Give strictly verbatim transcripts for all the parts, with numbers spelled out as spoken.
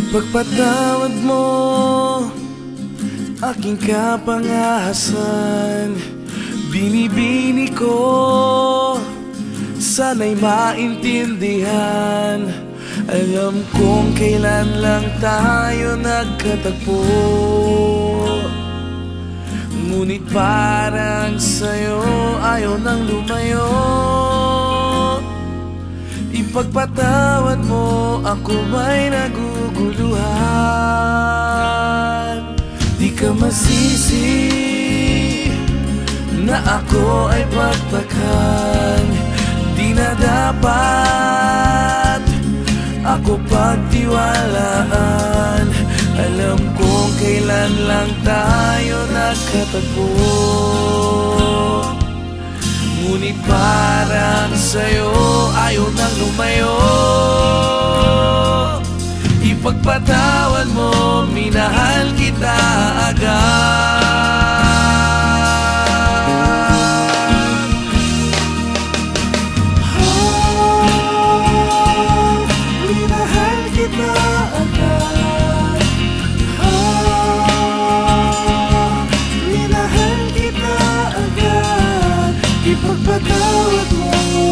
Ipagpatawad mo aking kapangahasan. Binibini ko, sana'y maintindihan. Alam kong kailan lang tayo nagkatagpo, ngunit parang sa'yo ayaw nang lumayo. Ipagpatawad mo, ako may naguguluhan. Di ka masisi na ako ay pagtakhan. Di na dapat ako pagtiwalaan. Alam kong kailan lang tayo nagkatagpo, ngunit parang sa'yo ayaw nang lumayo. Ipagpatawad mo, minahal kita agad. Oh, minahal kita agad. Oh, minahal kita agad. Ipagpatawad mo.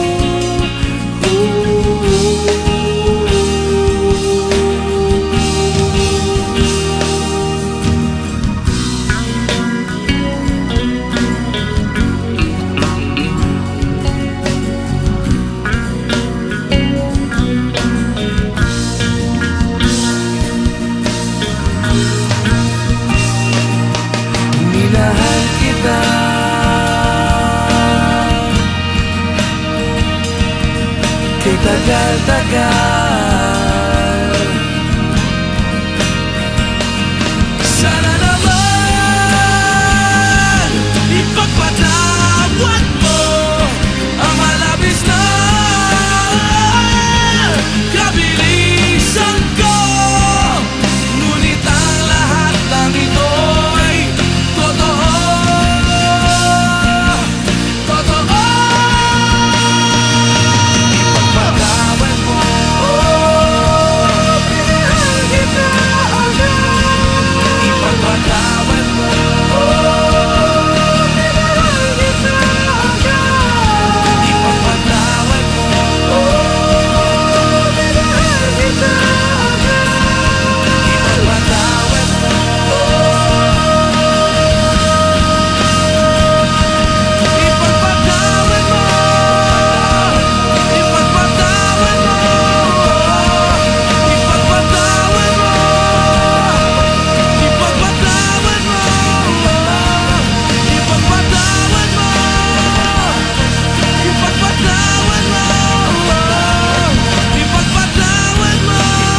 Minahal kita kay tagal-tagal. Sana naman ipagpatawad mo ang malabis na kabilisan ko. Ngunit ang lahat ng ito ay totoo. Totoo. Ipagpatawad mo, oh, minahal kita agad. Ipagpatawad mo, oh, minahal kita agad. Ipagpatawad mo, oh, minahal kita agad. Ipagpatawad mo, ipagpatawad mo, ipagpatawad mo, ipagpatawad mo, ipagpatawad mo, ipagpatawad mo, ipagpatawad mo, ipagpatawad mo.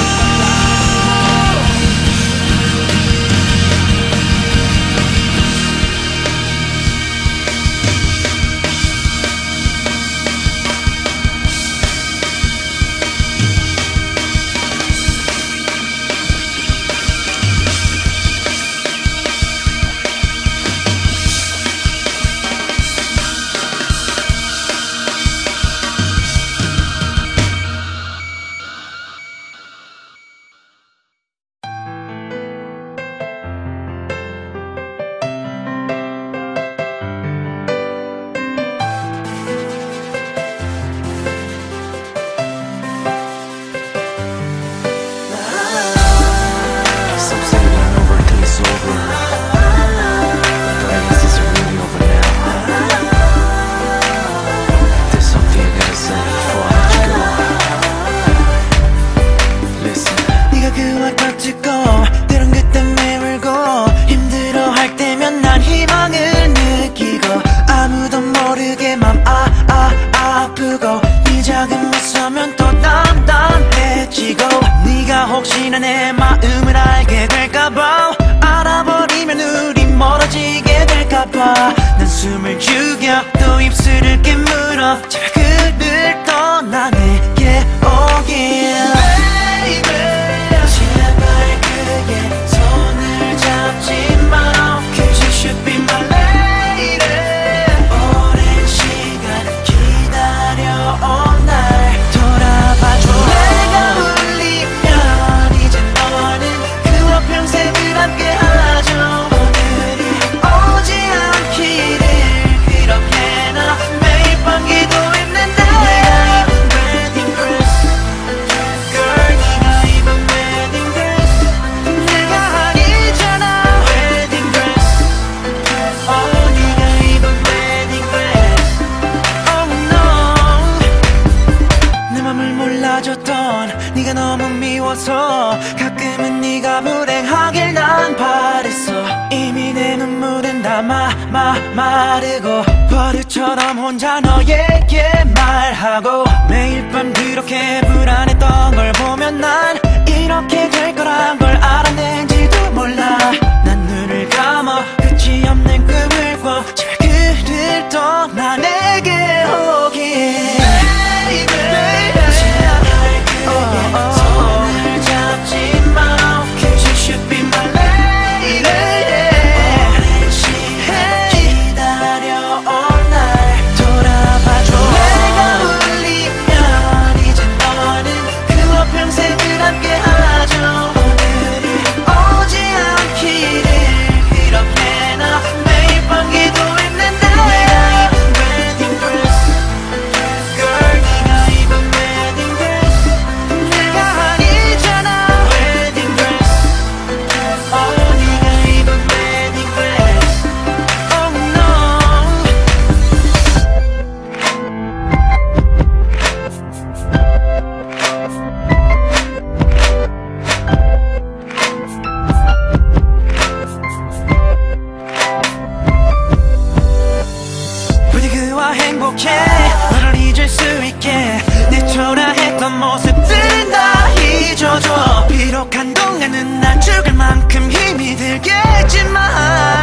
Some say it ain't over till it's over, but I guess it's really over now. There's something I gotta say before I let you go. Listen. 네가 그와 꽉찍고 때론 그때 매물고 힘들어할 때면 난 희망을 느끼고 아무도 모르게 맘 아 아 아프고 네 작은 미소면 또 단단해지고 네가 혹시나 내 마음을 알게 될까봐 알아버리면 우리 멀어지게 될까봐 난 숨을 죽여 또 입술을 깨물어 제발 그를 떠나 내게 오길 Baby 제발 그의 손을 잡지 마 Cause you should be my lady 오랜 시간 기다려온 날 돌아봐줘 내가 울리면 이제 널 다 마, 마, 마르고 버릇처럼 혼자 너에게 말하고 매일 밤 그렇게 불안했던 걸 보면 난 이렇게 될 거란 걸 알았는지도 몰라. 난 눈을 감아 끝이 없는 꿈을 꿔 제발 그를 떠나 내게 오길. 손을 잡지 마. Cause you should be my lady. 오랜 시간 기다려 all night. 돌아봐줘. 내가 울리면 이제 너는 그와 평생을 함께하죠. 오늘이 오지 않기를 그렇게 나 매일 밤 기도했는데 네가 입은 wedding dress girl 네가 입은 wedding dress 내가 아니잖아. wedding dress oh 네가 입은 wedding dress oh no. 부디 그와 행복해 너를 잊을 수 있게 내 초라했던 모습들 다 잊어줘. 비록 한동안은 난 죽을 만큼 힘이 들겠지만